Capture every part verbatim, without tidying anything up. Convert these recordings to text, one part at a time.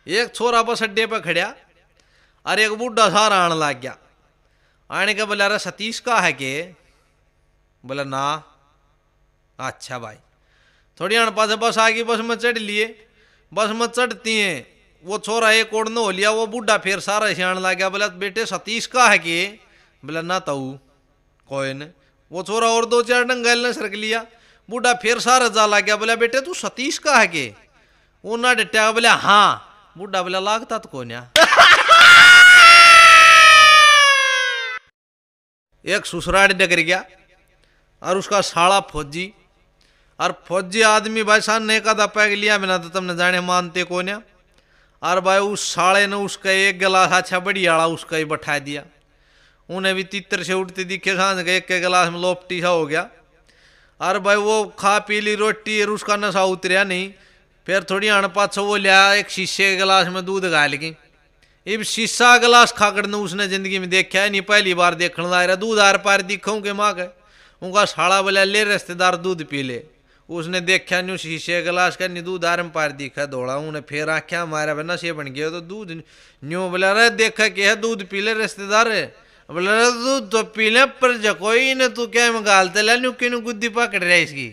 एक छोरा बस अड्डे पे खड़ा और एक बूढ़ा सारा आने लग गया। आने के बोला, अरे सतीश का है के? बोला ना। अच्छा भाई, थोड़ी आने पास बस आ गई, बस में चढ़ लिए। बस में चढ़ती हैं, वो छोरा एक ओढ़ हो लिया, वो बूढ़ा फिर सारा सियाण लग गया। बोला बेटे सतीश का है के? बोला ना ताऊ कोई न। वो छोरा और दो चार डंगल ने सरक लिया, बूढ़ा फिर सारा जा लग गया। बोला बेटे तू सतीश का है के? वो ना डटा। बोला हाँ। बूढ़ा बोला लागता तो कौन? एक ससुराल डगर गया और उसका साला फौजी, और फौजी आदमी भाई सान ने का पैग लिया बिना तो तुमने जाने मानते को ना। और भाई उस साले ने उसका एक गिलास अच्छा बढ़िया वाला उसका ही बैठा दिया। उन्हें भी तीतर से उठते दिखे, सांझ के एक गिलास में लोपटी सा हो गया। और भाई वो खा पी ली रोटी और उसका नशा उतरिया नहीं। फिर थोड़ी अणपात वो लिया एक शीशे के गिलास में दूध गाल की। इब शीशा गिलास खाकर ने उसने जिंदगी में देखा है नहीं, पहली बार देखने ला रहा। दूध आर पार दिखाऊं के माँ के उनका साड़ा बोला ले रिश्तेदार दूध पी ले। उसने देखा न्यू शीशे गिलास का नहीं दूध आर पार दिखा दौड़ा। उन्हें फिर आख्या मारा बना से बन गया तो दूध न्यू बोला रे देखा कि है दूध पी ले रिश्तेदार है। बोला दूध तो पी ले पर जकोई ने तू क्या में गालते ला न्यू कि गुद्दी पकड़ रहा इसकी।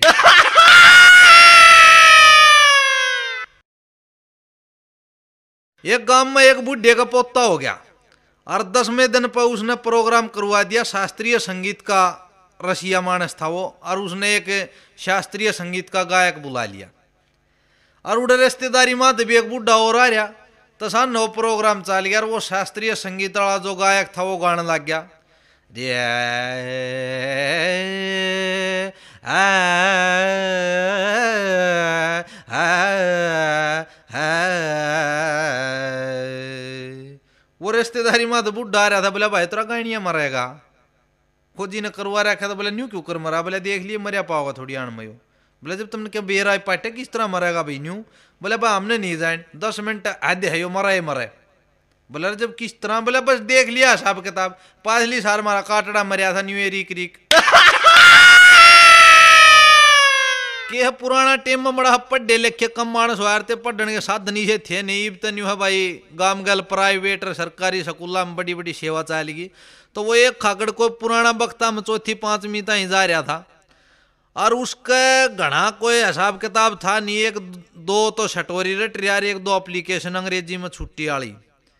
एक गांव में एक बूढ़े का पोता हो गया और दसवें दिन पर उसने प्रोग्राम करवा दिया। शास्त्रीय संगीत का रसिया मानस था वो, और उसने एक शास्त्रीय संगीत का गायक बुला लिया। और उधर रिश्तेदारी में भी एक बूढ़ा और आ रहा तो सान वो प्रोग्राम चल गया। और वो शास्त्रीय संगीत वाला जो गायक था वो गाने लग गया। वो रिश्तेदारी में तो बूढ़ा आ रहा था। बोला भाई तेरा गानिया मरेगा? खोजी ने करवा रखा था। बोला न्यू क्यों कर मरा? बोला देख लिए मरिया पाओगा थोड़ी आन में। बोला जब तुमने क्या बेरा पाटे किस तरह मरेगा भाई न्यू? बोला भाई हमने नहीं जान दस मिनट आधे है यो मरा ही मरे। बोला जब किस तरह? बोला बस देख लिया हिसाब किताब, पाछली साल मारा काटड़ा मरिया था न्यू एरिक रिक के पुराना टेम में बड़ा पढ़े लिखे कम मानस वारते पढ़ने के साधन से थे नहीं। इब तो न्यू है भाई गाम गल प्राइवेट सरकारी स्कूल में बड़ी बड़ी सेवा चलेगी। तो वो एक खाकड़ को पुराना बख्ता में चौथी पांचवी तक जा रहा था और उसका घना कोई हिसाब किताब था नहीं। एक दो तो छटोरी रट रहा, एक दो एप्लीकेशन अंग्रेजी में छुट्टी वाली।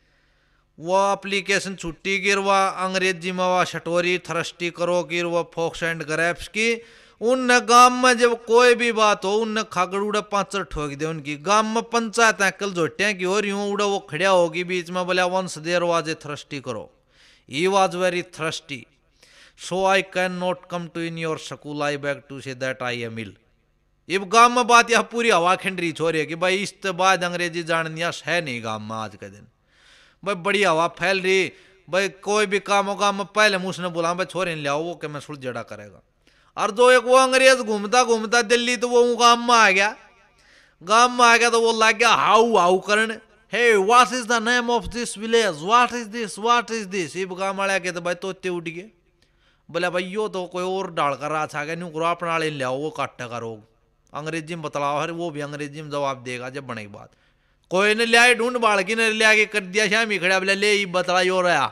वो एप्लीकेशन छुट्टी गिर वह अंग्रेजी में वह छटोरी थरस्टी करो गिर वह फोक्स एंड ग्रैप्स की। उन गांव में जब कोई भी बात हो उन खागड़ उड़ा पांचर ठोक दे उनकी। गांव में पंचायत कल जोटिया की और यूं उड़ा वो खड़ा होगी बीच में बोला once there was a thirsty crow. He was very thirsty so I can not come to in your school I beg to say that I am ill. इब गांव में बात यह पूरी हवा खंडरी छोड़ है कि भाई इस बाद अंग्रेजी जाननिया है नहीं गांव में आज के दिन। भाई बड़ी हवा फैल रही। भाई कोई भी काम होगा मैं पहले मुझने बोला भाई छोरे ले आओ वो कि मैं सुलझड़ा करेगा। और जो एक वो अंग्रेज घूमता घूमता दिल्ली तो वो गांव में आ गया। गांव में आ गया तो वो लग गया हाउ हाउ करने। Hey what is the name of this village? What is this? What is this? इब गांव वाले के तो भाई तोते उठ गए। बोले भाई यो तो कोई और डाल कर रहा था न्यू करो अपना ले ले आओ वो काटे का रोग। अंग्रेजी में बतलाओ हर वो भी अंग्रेजी में जवाब देगा जब बने की बात। कोई ने लिया ढूंढ बाढ़ की ने लिया के कर दिया शामी खड़ा। बोले ले बतला यो रहा।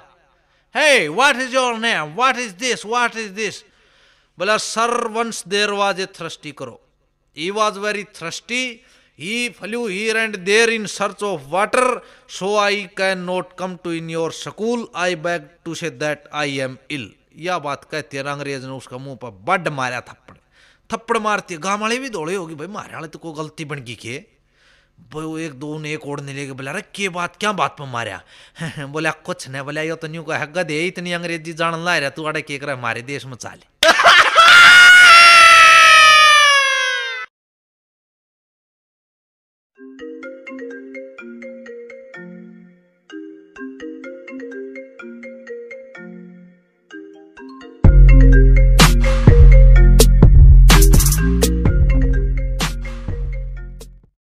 Hey what is your name? What is this? What is this? बोला sir once there was a thirsty crow. He was very thirsty he flew here and there in search of water so I can not come to in your school I beg to say that I am ill. यह बात कहती है अंग्रेज ने उसका मुंह पर बड मारा थप्पड़। थप्पड़ मारती है गांव वाले भी दौड़े होगी भाई मारे वाले तो कोई गलती बन गई के। वो एक दो ने एक ओढ़ने लेके बोला अरे के बात क्या बात पर मारा? बोला कुछ नहीं। बोला यो तो न्यू का गधे इतनी अंग्रेजी जान ला रहा तू अड़े के कर हमारे देश में चाले।